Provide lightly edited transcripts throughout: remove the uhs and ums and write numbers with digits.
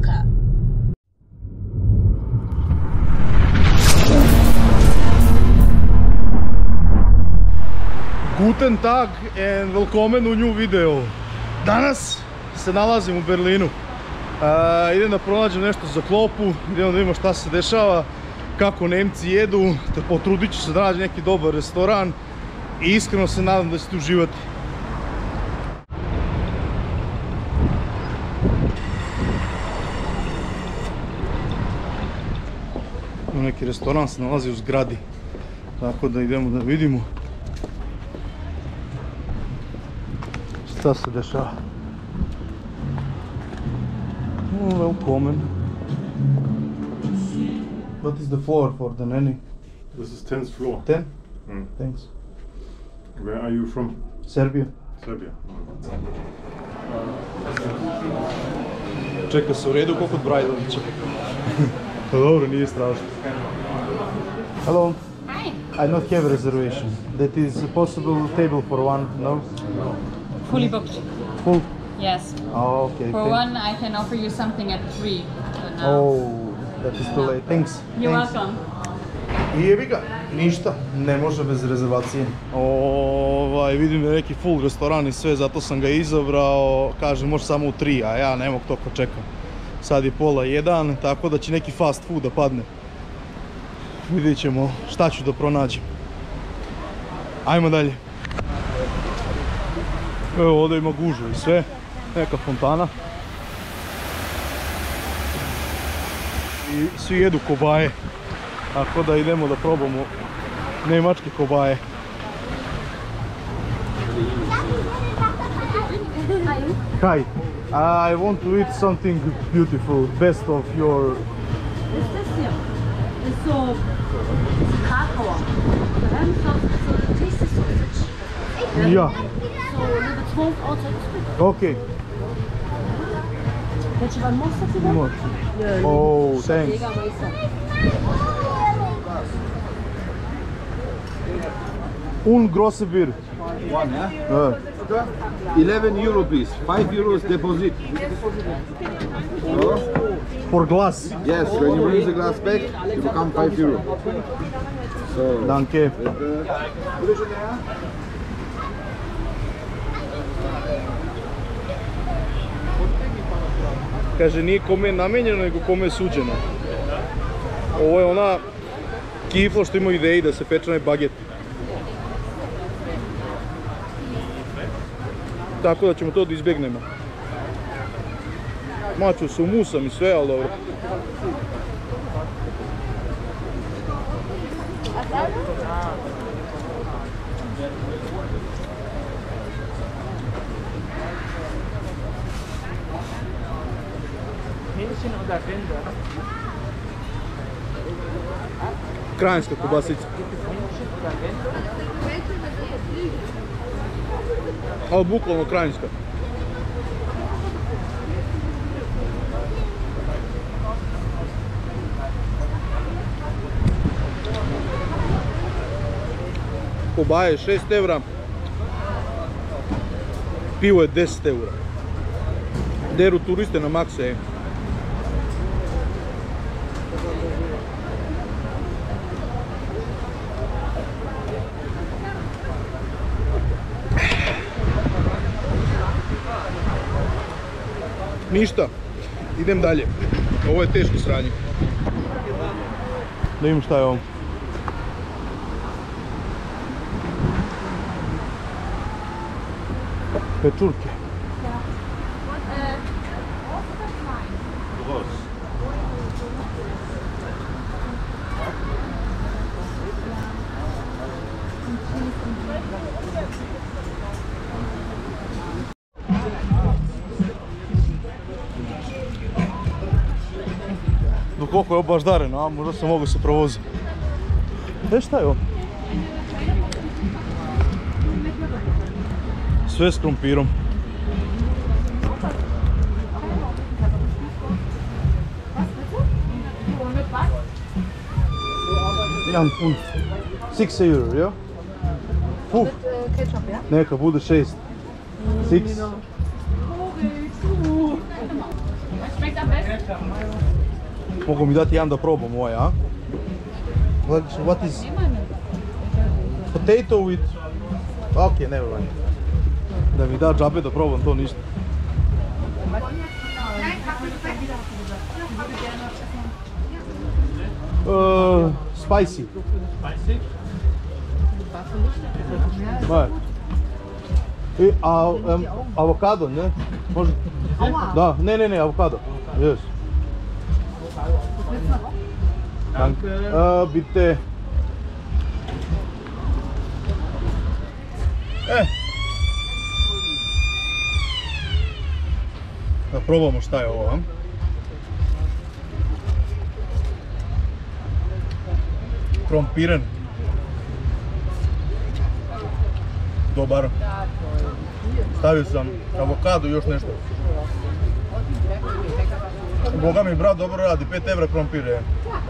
Luka. Guten Tag and welcome u new video. Danas se nalazim u Berlinu. Idem da pronađem nešto za klopu, idem da vidimo šta se dešava, kako Nemci jedu, te potrudit ću se da nađem neki dobar restoran i iskreno se nadam da ćete uživati. Neki restoran se nalazi u zgradi, tako da idemo da vidimo šta se dešava. Welcome. What is the floor for the nanny? This is 10th floor. 10? Mm. Thanks. Where are you from? Serbia. Serbia. Čeka se u redu kao kod Brajdovića. Dobro, nije strašno. Hello. Hi. I don't have a reservation. That is a possible table for one, no? Fully booked. Full? Yes. Oh, okay. For one, I can offer you something at 3. So now. Oh, that is too late. Thanks. You're Thanks. welcome. I jebi ga, ništa, ne može bez rezervacije. Vidim da je neki full restoran i sve, zato sam ga izabrao. Kaže, može samo u 3, a ja ne mogu toliko čekam. Sad je 12:30, tako da će neki fast food da padne. Vidjet ćemo šta ću da pronađem. Ajmo dalje. Evo, ovdje ima gužve i sve. Neka fontana. I svi jedu kobaje. Tako da idemo da probamo nemačke kobaje. Hi, I want to eat something beautiful, best of your... Ist das hier? Ist so Krakauer. So tasty sausage. Yeah, So a little bit smoked outside the spit. okay. Welche waren Mustard wieder? Much. Oh, thanks. Jägermeister. Un große Bier. One, yeah? 11 euro please, 5 euros deposit. So, For glass. yes, when you bring the glass back, it become 5 euro. So, Danke. Kaže, nije kome je namenjeno, nego kome je suđeno. Ovo je ona kifla što ima ideji da se peče onaj baget. Tako da ćemo to da izbjegnemo. Maču se umusam i sve, ali dobro. Krajinska kobasica. Ali bukvalno krajinska. Kobaje je 6 evra, pivo je 10 evra. Deru turiste na makse. Ništa, idem dalje. Ovo je teško sranje. Da vidim šta je ovo. Pečurke. Do koliko je ovo baš dareno, a možda sam mogu se provoziti. Šta je ovo? Sve s krompirom. Jedan pun. 6 euro, ja? Puh. Ketchup, ja? Neka bude 6. 6. schmeckt am besten? Mogu mi dati jedan da probam ovaj, a? What is... Potato with... Ok, never mind. Da mi da džabe da probam to ništa. Spicy. Spicy? Ne. I, avokado, ne? Može? Da, ne, avokado. Yes. Danke. Bitte. Da probamo šta je ovo, a? Krompiren. Dobar. Stavio sam avokado i još nešto. Boga mi brat dobro radi, 5 evra krompir je.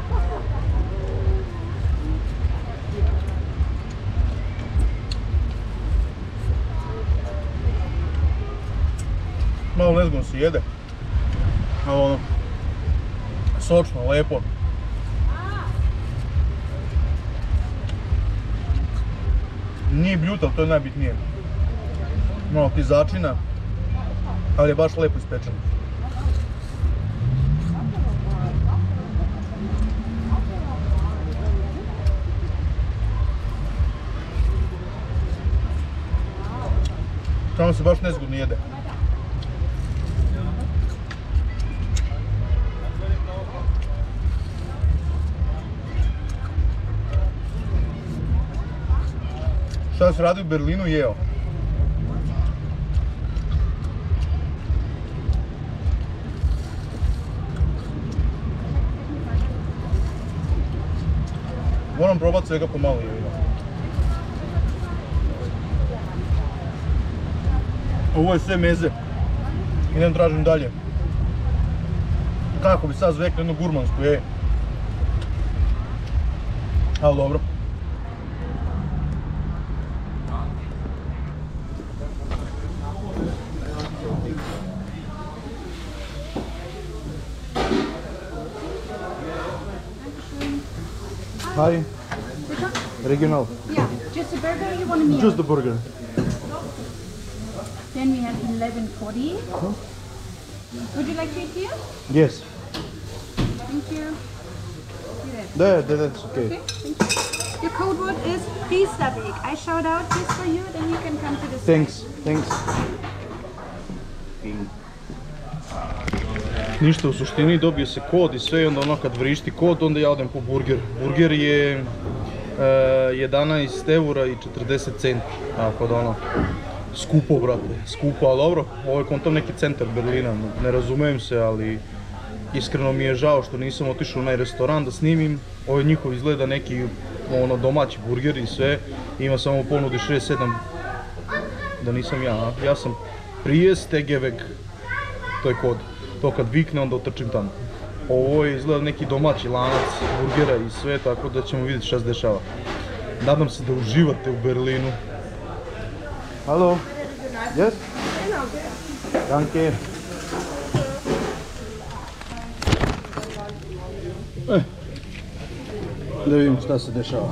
Malo nezgodno se jede. Ono, sočno, lepo. Nije bljutav, to je najbitnije. Malo ti začina, ali je baš lepo ispečen. Samo se baš nezgodno jede. Šta se radi u Berlinu, jeo. Moram probati svega pomalo jevina. Ovo je sve meze. Idem tražim dalje. Kako bi sad zvekli jednu gurmansku, ali dobro. Hi. Regional. Yeah, just a burger, you want a meal? Just the burger. Then we have 11.40. Would you like to eat here? Yes. Thank you. Here. That's okay. Okay, thank you. Your code word is Priesterweg. I shout out this for you, then you can come to the Thanks. Ništa, u suštini dobije se kod i sve, i onda ono kad vrišti kod, onda ja odem po burger. Burger je 11 eura i 40 centi, tako da ono, skupo brate, skupo, ali dobro, ovo je kontom neki centar Berlina, ne razumijem se, ali iskreno mi je žao što nisam otišao u onaj restoran da snimim. Ovo je njihov izgleda neki ono domaći burger i sve, ima samo ponudi 6-7, da nisam ja sam Priesterweg, to je kod. To kad vikne, onda otrčim tamo. Ovo je izgleda neki domaći lanac burgera i sve, tako da ćemo vidjeti šta se dešava. Nadam se da uživate u Berlinu. Halo? Yes? Danke. Da vidimo šta se dešava.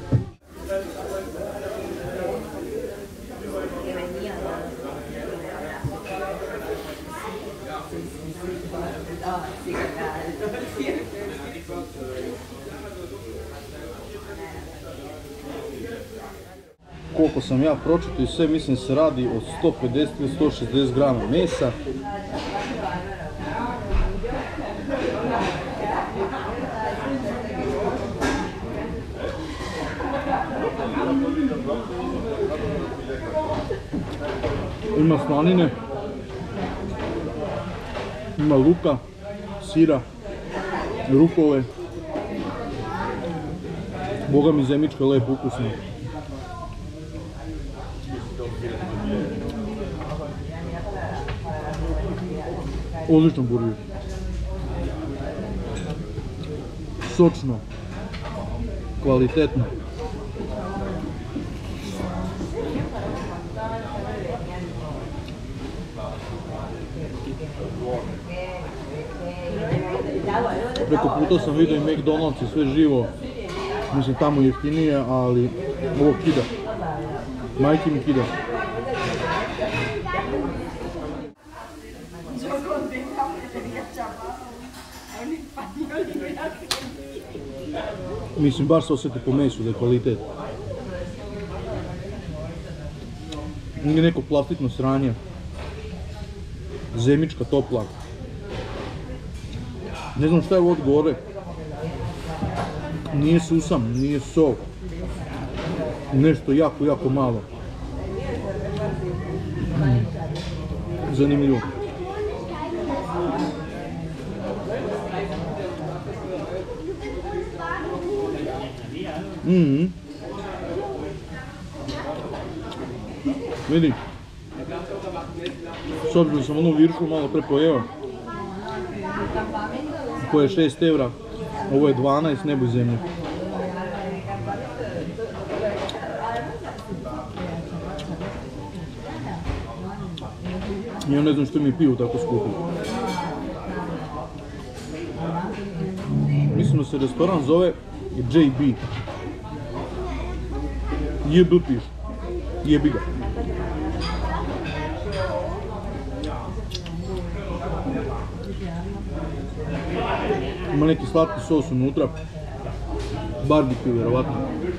Koliko sam ja pročitao i sve, mislim se radi o 150 ili 160 grama mesa. Ima slanine, ima luka, sira, rukole. Boga mi zemička je lepo ukusna. Odličan burger. Sočno. Kvalitetno. Preko puta sam vidio i McDonald's i sve živo. Mislim tamo jeftinije, ali ovo kida. Majke mi kida. Mislim, baš se osjeti po mesu da je kvalitet. Nije neko plastično sranje. Zemička, topla. Ne znam šta je ovo gore. Nije susam, nije so. Nešto jako, jako malo. Zanimljivo. Vidi. S obzirom da sam onu viršu malo pre pojeo, koja je 6 evra, ovo je 12, nebo i zemlje. Ja ne znam što mi piju tako skupo. Mislim da se restoran zove JB. JB piše. Jebi ga. Ima neki slatki sos unutra. Barbecue, vjerovatno.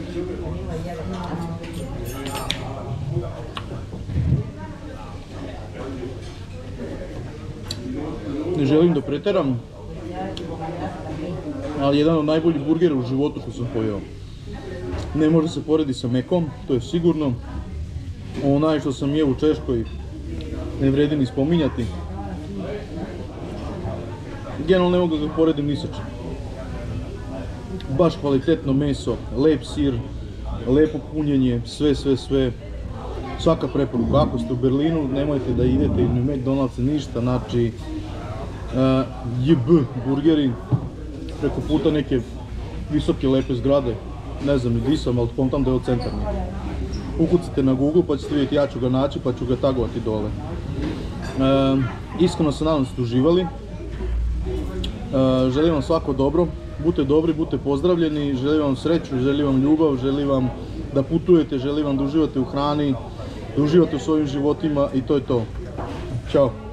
Ne želim da preteram, ali jedan od najboljih burgera u životu što sam pojeo. Ne može se poredi sa Mekom, to je sigurno. Onaj što sam jeo u Češkoj ne vredi ni spominjati. Generalno ne mogu da ga poredim ni sa čim. Baš kvalitetno meso, lep sir, lepo punjenje, sve. Svaka preporuka. Ako ste u Berlinu, nemojte da idete iz McDonald'sa ništa, znači JB burgeri, preko puta neke visoke lepe zgrade, ne znam ni di sam, ali kontam da je od centarni. Ukucite na Google pa ćete vidjeti, ja ću ga naći pa ću ga tagovati dole. Iskreno se nadam da ste uživali. Želim vam svako dobro, budite dobri, budite pozdravljeni, želim vam sreću, želim vam ljubav, želim vam da putujete, želim vam da uživate u hrani, da uživate u svojim životima i to je to. Ćao!